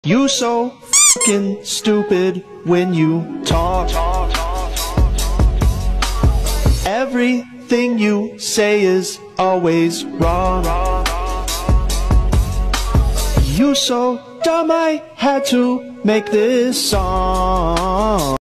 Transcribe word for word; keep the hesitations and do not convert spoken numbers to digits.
You so fucking stupid when you talk. Everything you say is always wrong. You so dumb I had to make this song.